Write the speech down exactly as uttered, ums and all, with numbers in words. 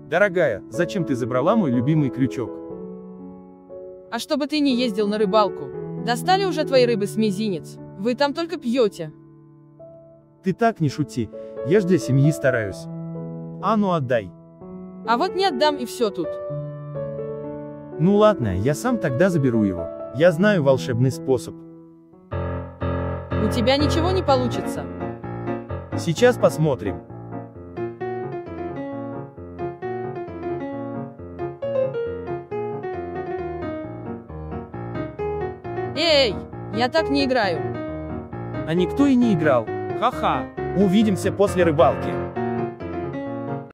Дорогая, зачем ты забрала мой любимый крючок? А чтобы ты не ездил на рыбалку. Достали уже твои рыбы с мизинец? Вы там только пьете. Ты так не шути, я ж для семьи стараюсь. А ну отдай. А вот не отдам и все тут. Ну ладно, я сам тогда заберу его. Я знаю волшебный способ. У тебя ничего не получится. Сейчас посмотрим. Эй, я так не играю. А никто и не играл. Ха-ха. Увидимся после рыбалки.